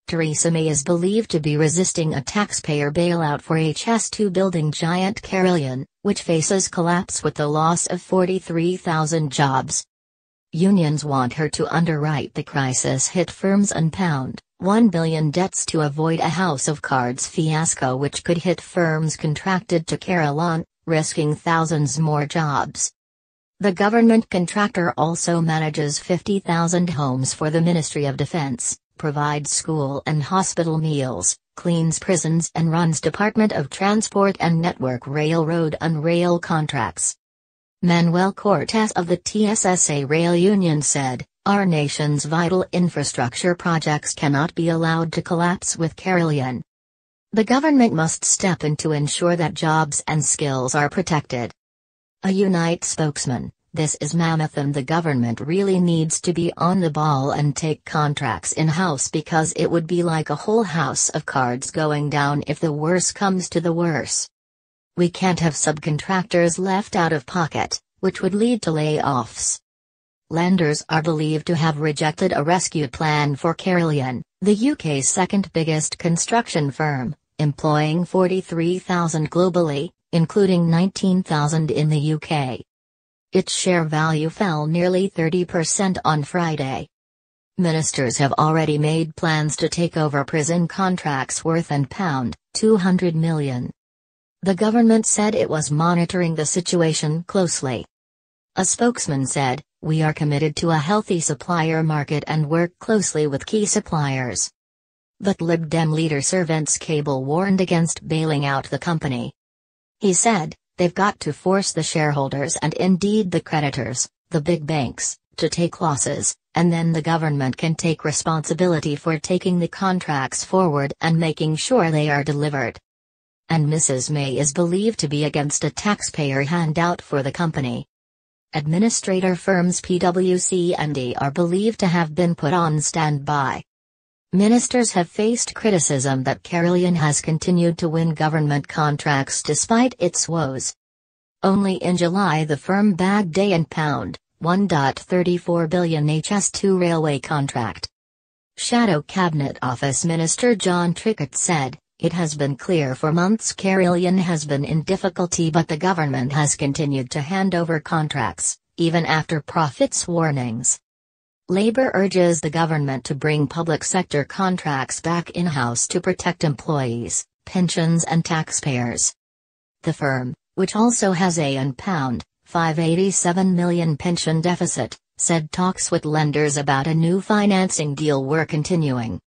Theresa May is believed to be resisting a taxpayer bailout for HS2 building giant Carillion, which faces collapse with the loss of 43,000 jobs. Unions want her to underwrite the crisis-hit firms and pound £1 billion debts to avoid a house of cards fiasco which could hit firms contracted to Carillon, risking thousands more jobs. The government contractor also manages 50,000 homes for the Ministry of Defense, provides school and hospital meals, cleans prisons and runs Department of Transport and Network Railroad and Rail contracts. Manuel Cortes of the TSSA Rail Union said, "Our nation's vital infrastructure projects cannot be allowed to collapse with Carillon. The government must step in to ensure that jobs and skills are protected." A Unite spokesman, "This is mammoth and the government really needs to be on the ball and take contracts in-house because it would be like a whole house of cards going down if the worst comes to the worst. We can't have subcontractors left out of pocket, which would lead to layoffs." Lenders are believed to have rejected a rescue plan for Carillon, the UK's second biggest construction firm, employing 43,000 globally, including 19,000 in the UK. Its share value fell nearly 30% on Friday. Ministers have already made plans to take over prison contracts worth £200 million. The government said it was monitoring the situation closely. A spokesman said, "We are committed to a healthy supplier market and work closely with key suppliers." But Lib Dem leader Sir Vince Cable warned against bailing out the company. He said, "They've got to force the shareholders and indeed the creditors, the big banks, to take losses, and then the government can take responsibility for taking the contracts forward and making sure they are delivered." And Mrs. May is believed to be against a taxpayer handout for the company. Administrator firms PwC and E are believed to have been put on standby. Ministers have faced criticism that Carillon has continued to win government contracts despite its woes. Only in July the firm bagged a £1.34 billion HS2 railway contract. Shadow Cabinet Office Minister John Trickett said, "It has been clear for months Carillon has been in difficulty but the government has continued to hand over contracts, even after profits warnings." Labour urges the government to bring public sector contracts back in-house to protect employees, pensions and taxpayers. The firm, which also has a £587 million pension deficit, said talks with lenders about a new financing deal were continuing.